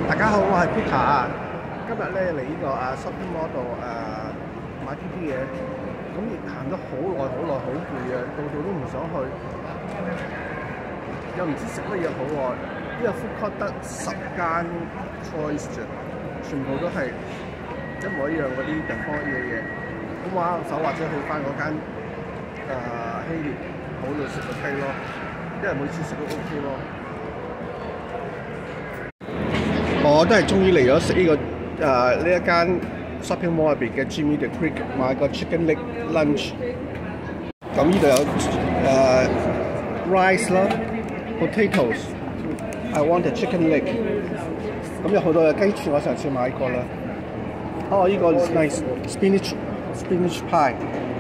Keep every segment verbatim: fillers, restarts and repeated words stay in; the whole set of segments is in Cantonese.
大家好，我係 Peter 啊。今日咧嚟呢個啊 shopping mall 度誒買啲啲嘢，咁亦行咗好耐好耐，好攰啊，度度都唔想去，又唔知食乜嘢好喎。呢個 food court 得十間 choice 啫，全部都係一模一樣嗰啲地方嘅嘢。咁玩下手或者去翻嗰間誒希臘好度食就 OK 咯，因為每次食都 OK 咯。我都係終於嚟咗食呢個誒呢一間 shopping mall 入邊嘅 Jimmy the Creek 買個 chicken leg lunch。咁呢度有誒、呃、rice 啦 ，potatoes。I want a chicken leg。咁有好多嘅雞翅，我上次買過啦。哦，呢、這個 is nice spinach spinach pie。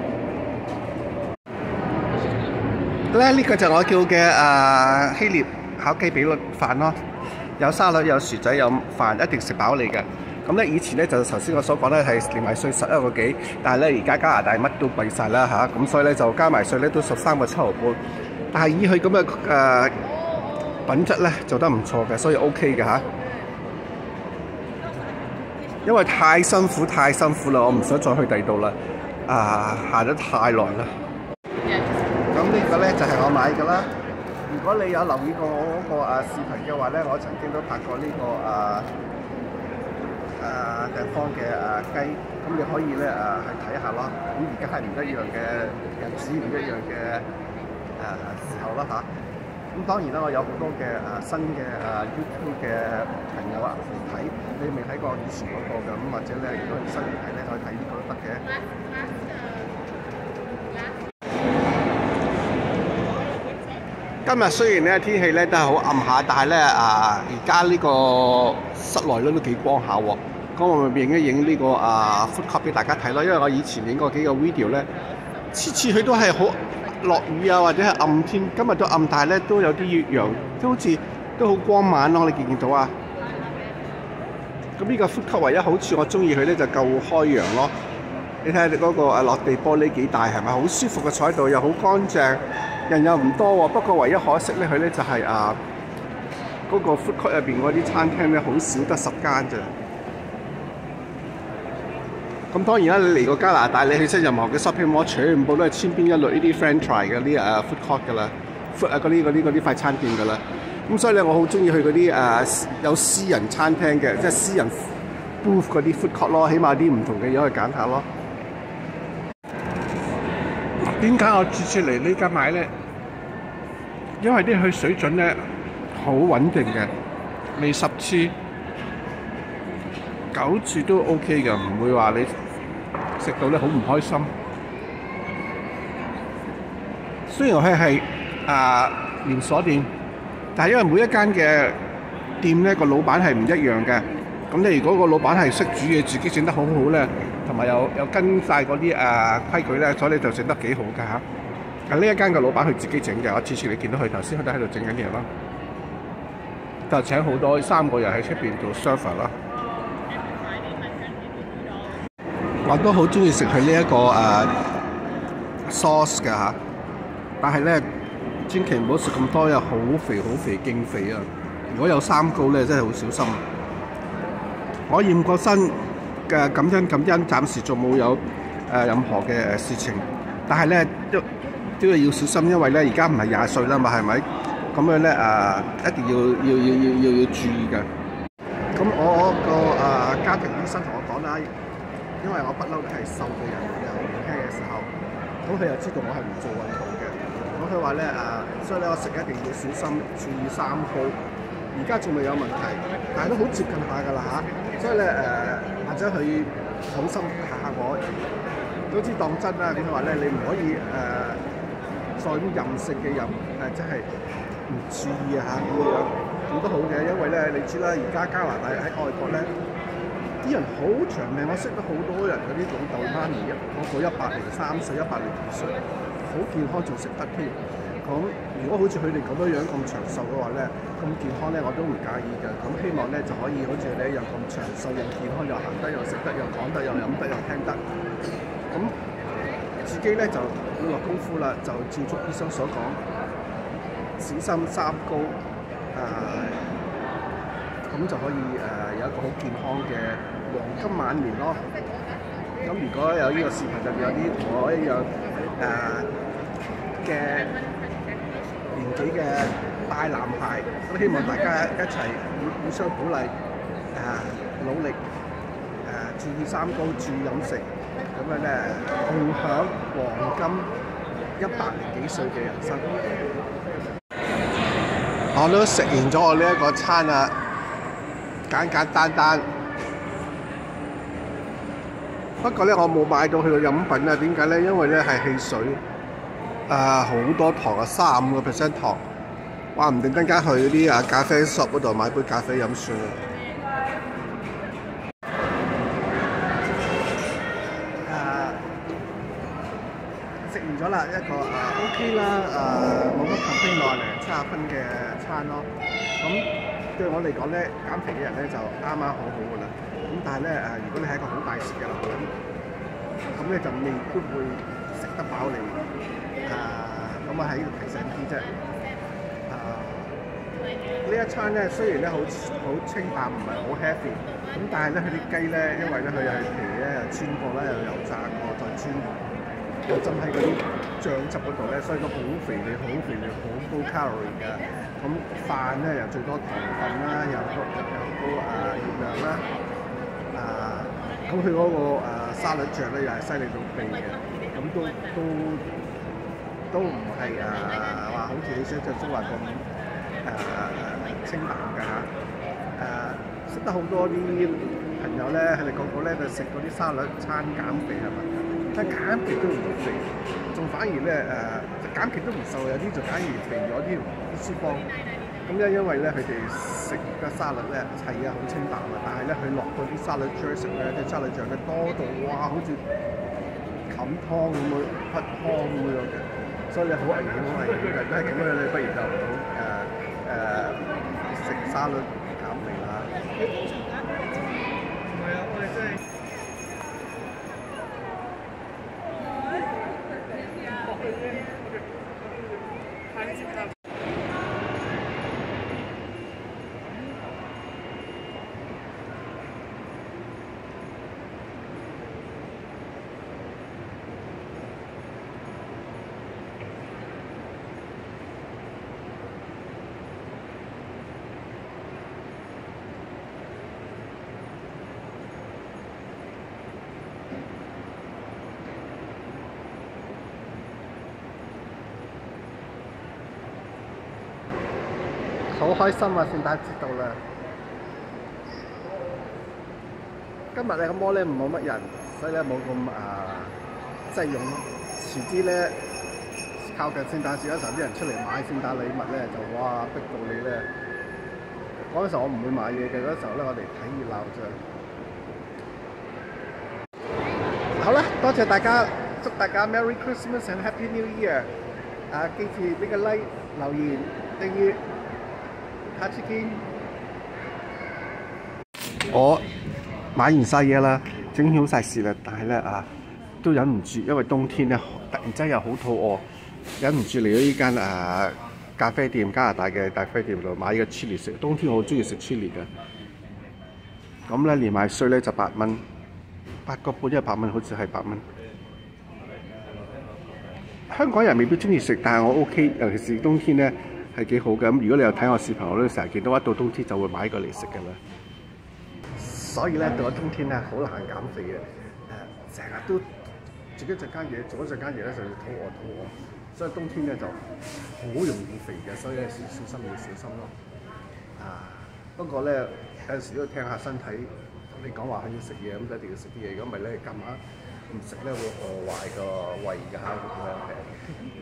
咧呢個就我叫嘅誒、呃、希臘烤雞比率飯咯。有沙律、有薯仔、有飯，一定食飽你嘅。咁咧以前咧就頭先我所講咧係連埋稅十一個幾，但係咧而家加拿大乜都貴晒啦嚇，咁所以咧就加埋稅咧都十三個七毫半。但係以佢咁嘅誒品質咧做得唔錯嘅，所以 OK 嘅嚇。因為太辛苦太辛苦啦，我唔想再去第二度啦。啊，行得太耐啦。咁呢個咧就係我買嘅啦。如果你有留意過我嗰個誒視頻嘅話咧，我曾經都拍過呢、這個誒誒地方嘅誒雞，咁你可以咧誒去睇下咯。咁而家係唔一樣嘅日子，唔一樣嘅誒、呃、時候啦嚇。咁、啊、當然啦，我有好多嘅誒、呃、新嘅誒、呃、YouTube 嘅朋友啊嚟睇，你未睇過以前嗰個嘅，咁或者咧如果新嚟睇咧，可以睇呢個都得嘅。今日雖然咧天氣咧都係好暗下，但係咧啊而家呢個室內咧都幾光下喎。咁我咪影一影呢個啊 food court 俾大家睇咯。因為我以前影過幾個 video 咧，次次佢都係好落雨啊，或者係暗天。今日都暗，但係咧都有啲月陽，都好似都好光猛咯。你見唔見到啊？咁呢個 food court 唯一好處我中意佢咧就夠開揚咯。你睇下嗰個啊落地玻璃幾大，係咪好舒服嘅坐喺度，又好乾淨。人又唔多喎，不過唯一可惜咧，佢咧就係、是、啊嗰、那個 food court 入邊嗰啲餐廳咧，好少得十間咋。咁當然啦，你嚟過加拿大，你去親任何嘅 shopping mall，全部都係千篇一律呢啲 franchise 嘅啲誒 food court 㗎啦 ，food 啊嗰啲嗰啲嗰啲快餐店㗎啦。咁所以咧，我好中意去嗰啲誒有私人餐廳嘅，即係私人 booth 嗰啲 food court 咯，起碼啲唔同嘅嘢可以揀下咯。點解我次次嚟呢間買咧？因為啲佢水準咧好穩定嘅，你十次九次都 OK 嘅，唔會話你食到咧好唔開心。雖然佢係啊連鎖店，但係因為每一間嘅店咧個老闆係唔一樣嘅。咁你如果個老闆係識煮嘢，自己整得好好咧，同埋又又跟晒嗰啲誒規矩咧，所以你就整得幾好㗎嚇。啊呢一間嘅老闆佢自己整嘅，我次次你見到佢頭先佢都喺度整緊嘢咯，就請好多三個人喺出邊做 server 啦。我都好中意食佢呢一個誒、uh, sauce 㗎嚇，但係咧千祈唔好食咁多，又好肥好肥勁肥啊！如果有三高咧，真係好小心。我驗過身嘅感恩感恩，暫時仲冇有誒、呃、任何嘅誒事情，但係咧都都係要小心，因為咧而家唔係廿歲啦嘛，係咪？咁樣咧誒、呃、一定要要要要要要注意嘅。咁我個誒、呃、家庭醫生同我講啦，因為我不嬲都係瘦嘅人，又年輕嘅時候，咁佢又知道我係唔做運動嘅，咁佢話咧誒，所以咧我食一定要小心，注意三高。而家仲未有問題，但係都好接近下㗎啦嚇，所以咧誒、呃，或者佢好心嚇下我，總之當真啦。咁佢話咧，你唔可以誒、呃、再咁任性嘅任誒，即係唔注意啊嚇咁樣，咁都好嘅，因為咧你知啦，而家加拿大喺外國咧，啲人好長命，我識得好多人嗰啲老豆媽咪一個個一百零三歲、一百零二歲，好健康仲食得添。咁如果好似佢哋咁樣樣咁長壽嘅話咧，咁健康咧我都唔介意嘅。咁希望咧就可以好似你一樣咁長壽又健康，又行得又食得又講得又飲得又聽得。咁自己咧就要落功夫啦，就照足醫生所講，小心三高。誒、呃，咁咁就可以誒、呃、有一個好健康嘅黃金晚年咯。咁如果有呢個視頻入邊有啲同我一樣誒嘅、呃、年紀嘅大男孩，咁希望大家一齊互互相鼓勵，誒、呃、努力誒、呃、注意三高，注意飲食，咁樣咧共享黃金一百零幾歲嘅人生。我都食完咗我呢一個餐啦，簡簡單單。不過咧，我冇買到佢個飲品啊。點解咧？因為咧係汽水，啊、呃、好多糖啊，三十五個 percent 糖。話唔定等間去啲啊咖啡 shop 嗰度買杯咖啡飲算啦。啊，食完咗啦，一個啊 OK 啦，啊冇乜 complain 落嚟，七十分嘅餐咯。咁對我嚟講咧，減肥嘅人咧就啱啱好好噶啦。咁但係咧誒，如果你係一個好大食嘅男人，咁咧就未必會食得飽你。啊，咁啊喺度提醒啲啫。啊，呢一餐咧雖然咧好好清淡，唔係好 heavy，咁但係咧佢啲雞咧，因為咧佢又係皮咧又穿過啦，又油炸過，再穿又浸喺嗰啲醬汁嗰度咧，所以都好肥膩、好肥膩、好高 calorie 嘅。咁飯咧又最多糖分啦，又高又高啊熱量啦。啊，咁佢嗰個誒沙律醬咧又係犀利到痹嘅，咁都都都唔係誒話好似你想象中話咁誒清淡㗎嚇。誒識得好多啲朋友咧，佢哋個個咧就食嗰啲沙律餐減肥係咪？但係減極都唔肥，仲反而咧誒減極都唔瘦，有啲就反而肥咗啲啲脂肪。咁咧，因為咧佢哋食嘅沙律咧係啊好清淡啊，但係咧佢落嗰啲沙律醬食咧，啲沙律醬咧多到哇，好似冚湯咁樣，匹湯咁樣嘅，所以你好危險，好危險嘅。如果係咁樣，你不如就唔好誒誒食沙律減肥啦。係啊，我哋真係。好開心啊！聖誕節到啦！今日咧個摩咧冇乜人，所以咧冇咁啊擠擁咯。遲啲咧靠近聖誕節嗰時候，啲人出嚟買聖誕禮物咧，就哇逼到你咧。嗰陣時候我唔會買嘢嘅，嗰時候咧我哋睇熱鬧啫。好啦，多謝大家，祝大家 Merry Christmas and Happy New Year！ 啊，記住呢個 like、留言、訂閱。下次見。我買完晒嘢啦，整好晒事啦，但係咧啊，都忍唔住，因為冬天咧突然之間又好肚餓，忍唔住嚟咗呢間啊咖啡店，加拿大嘅咖啡店度買呢個 chili 食。冬天我好中意食 chili 嘅，咁咧連埋稅咧就八蚊，八個半一百蚊，好似係八蚊。香港人未必中意食，但係我 OK， 尤其是冬天咧。係幾好嘅，咁如果你有睇我視頻，我都成日見到一到冬天就會買過嚟食嘅啦。所以咧到咗冬天咧好難減肥嘅，誒成日都自己陣間嘢做一陣間嘢咧就要肚餓肚餓，所以冬天咧就好容易肥嘅，所以咧小小心要小心咯。啊，不過咧有陣時都要聽下身體同你講話佢要食嘢，咁就一定要食啲嘢，如果唔係咧今晚唔食咧會餓壞個胃㗎嚇，咁樣。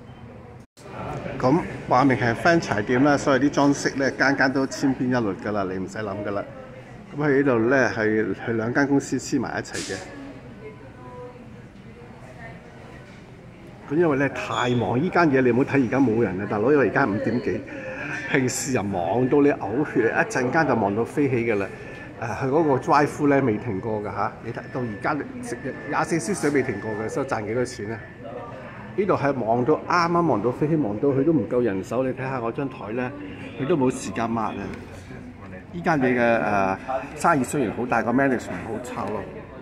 咁話明係 franchise 店啦，所以啲裝飾咧間間都千篇一律㗎啦，你唔使諗㗎啦。咁喺呢度咧係係兩間公司黐埋一齊嘅。咁因為咧太忙，依間嘢你唔好睇而家冇人啊，大佬，因為而家五點幾，平時又忙到你嘔血，一陣間就忙到飛起㗎啦。誒，佢嗰個 drive-thru 咧未停過㗎嚇，你睇到而家食廿四小時都未停過嘅，所以賺幾多錢咧？呢度係忙到啱啱忙到飛起，忙到佢都唔夠人手。你睇下我張台咧，佢都冇時間抹啊！ 依間嘢嘅誒生意雖然好大，個 management 好臭咯。